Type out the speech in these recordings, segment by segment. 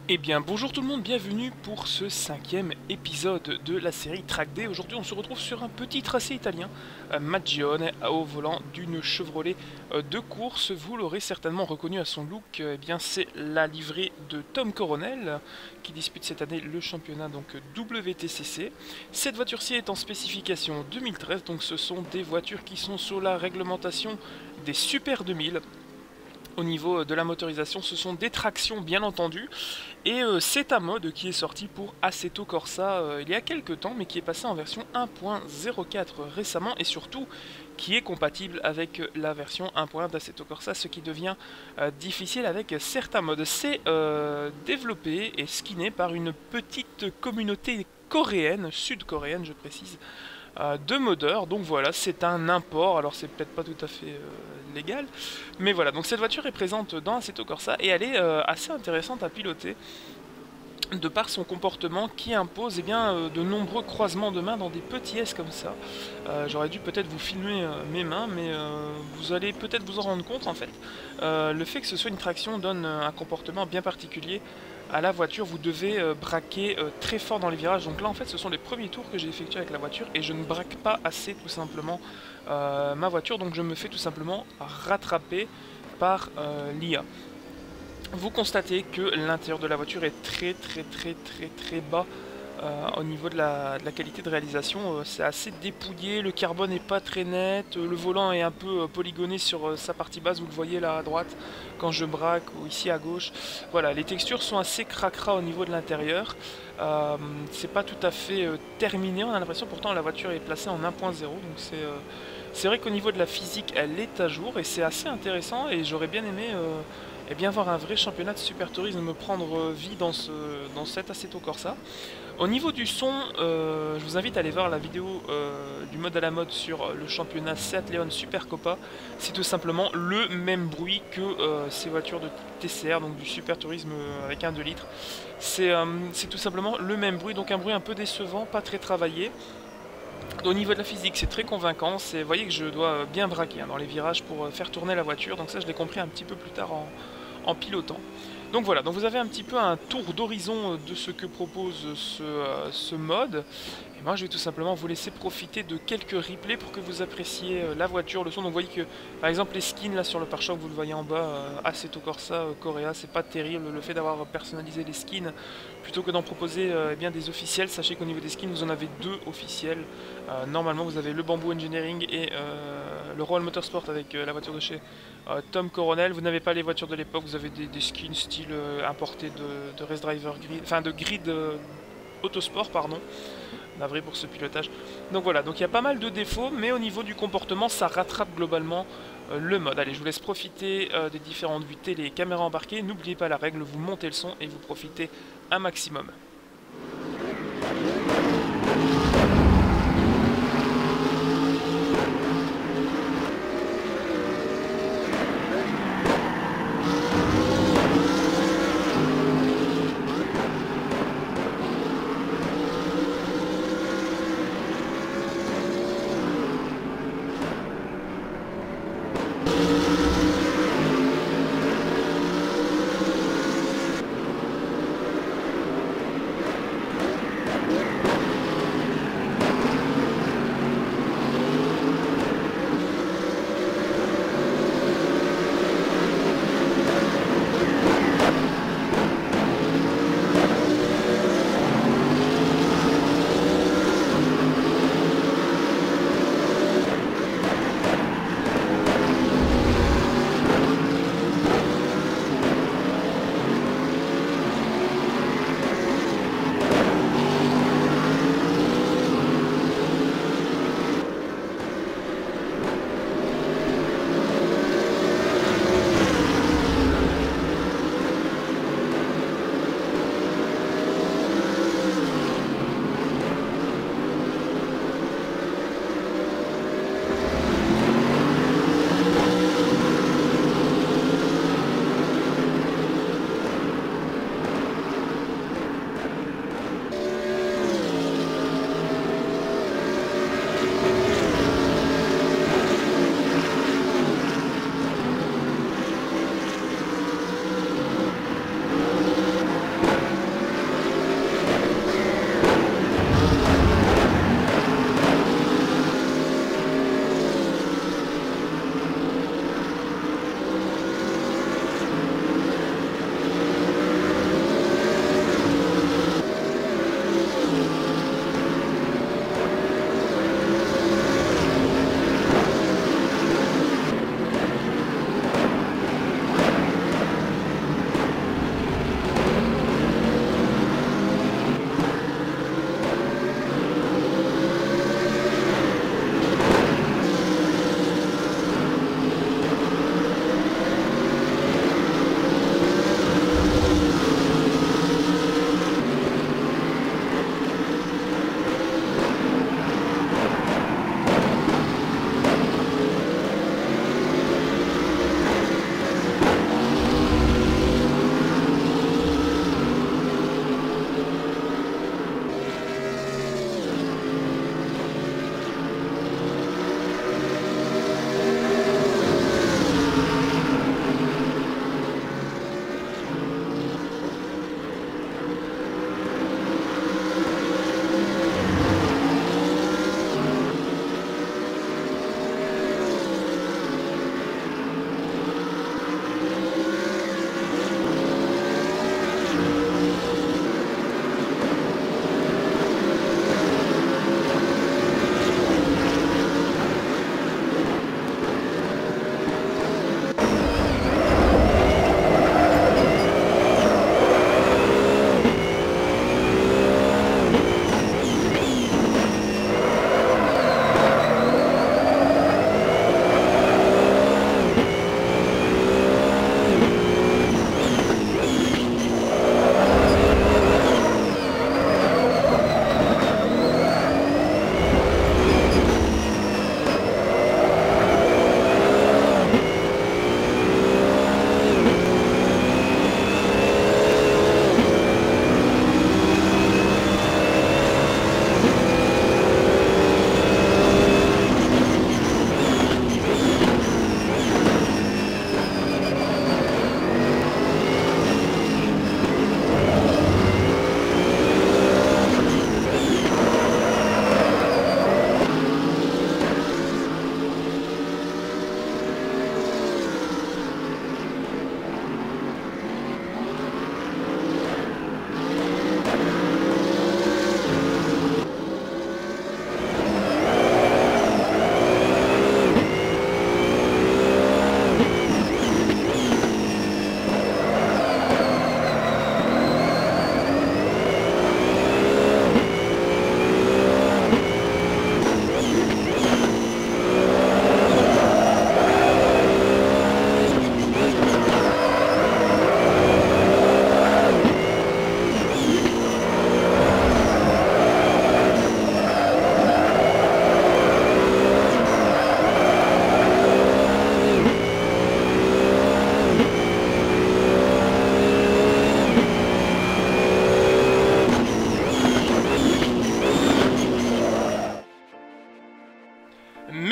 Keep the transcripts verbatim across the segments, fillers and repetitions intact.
Eh bien bonjour tout le monde, bienvenue pour ce cinquième épisode de la série TrackDay. Aujourd'hui on se retrouve sur un petit tracé italien, euh, Magione, au volant d'une Chevrolet euh, de course. Vous l'aurez certainement reconnu à son look, euh, eh bien c'est la livrée de Tom Coronel qui dispute cette année le championnat donc W T C C. Cette voiture-ci est en spécification deux mille treize, donc ce sont des voitures qui sont sous la réglementation des Super deux mille. Au niveau de la motorisation, ce sont des tractions bien entendu, et euh, c'est un mode qui est sorti pour Assetto Corsa euh, il y a quelques temps, mais qui est passé en version un point zéro quatre récemment, et surtout qui est compatible avec la version un point un d'Assetto Corsa, ce qui devient euh, difficile avec certains modes. C'est euh, développé et skinné par une petite communauté coréenne, sud-coréenne je précise, de modeurs, donc voilà, c'est un import, alors c'est peut-être pas tout à fait euh, légal, mais voilà, donc cette voiture est présente dans Assetto Corsa et elle est euh, assez intéressante à piloter, de par son comportement qui impose eh bien, euh, de nombreux croisements de mains dans des petits S comme ça. Euh, J'aurais dû peut-être vous filmer euh, mes mains, mais euh, vous allez peut-être vous en rendre compte en fait. Euh, le fait que ce soit une traction donne euh, un comportement bien particulier à la voiture. Vous devez euh, braquer euh, très fort dans les virages, donc là en fait ce sont les premiers tours que j'ai effectués avec la voiture et je ne braque pas assez tout simplement euh, ma voiture, donc je me fais tout simplement rattraper par euh, l'I A. Vous constatez que l'intérieur de la voiture est très très très très très bas euh, au niveau de la, de la qualité de réalisation. Euh, c'est assez dépouillé, le carbone n'est pas très net, euh, le volant est un peu euh, polygoné sur euh, sa partie basse, vous le voyez là à droite quand je braque, ou ici à gauche. Voilà, les textures sont assez cracra au niveau de l'intérieur. Euh, c'est pas tout à fait euh, terminé, on a l'impression, pourtant la voiture est placée en un point zéro, donc c'est euh, c'est vrai qu'au niveau de la physique elle est à jour et c'est assez intéressant, et j'aurais bien aimé euh, et bien voir un vrai championnat de super tourisme me prendre vie dans, ce, dans cet Assetto Corsa. Au niveau du son, euh, je vous invite à aller voir la vidéo euh, du mode à la mode sur le championnat Cette Super Copa. C'est tout simplement le même bruit que euh, ces voitures de T C R, donc du super tourisme avec un deux litres. C'est euh, tout simplement le même bruit, donc un bruit un peu décevant, pas très travaillé. Au niveau de la physique, c'est très convaincant. Vous voyez que je dois bien braquer hein, dans les virages pour faire tourner la voiture, donc ça je l'ai compris un petit peu plus tard en, en pilotant. Donc voilà, donc vous avez un petit peu un tour d'horizon de ce que propose ce, euh, ce mode. Et moi je vais tout simplement vous laisser profiter de quelques replays pour que vous appréciez euh, la voiture, le son. Donc vous voyez que par exemple les skins là sur le pare-choc, vous le voyez en bas, euh, Assetto Corsa, euh, Coréa, c'est pas terrible le fait d'avoir personnalisé les skins. Plutôt que d'en proposer euh, eh bien, des officiels, sachez qu'au niveau des skins vous en avez deux officiels. Euh, normalement vous avez le Bamboo Engineering et euh, le Royal Motorsport avec euh, la voiture de chez euh, Tom Coronel. Vous n'avez pas les voitures de l'époque, vous avez des, des skins style euh, importés de, de Race Driver Grid, enfin de Grid euh, Autosport pardon. Navré pour ce pilotage. Donc voilà, donc il y a pas mal de défauts, mais au niveau du comportement ça rattrape globalement euh, le mode. Allez, je vous laisse profiter euh, des différentes vues télé et caméras embarquées. N'oubliez pas la règle, vous montez le son et vous profitez un maximum.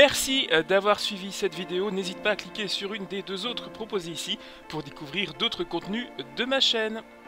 Merci d'avoir suivi cette vidéo, n'hésite pas à cliquer sur une des deux autres proposées ici pour découvrir d'autres contenus de ma chaîne.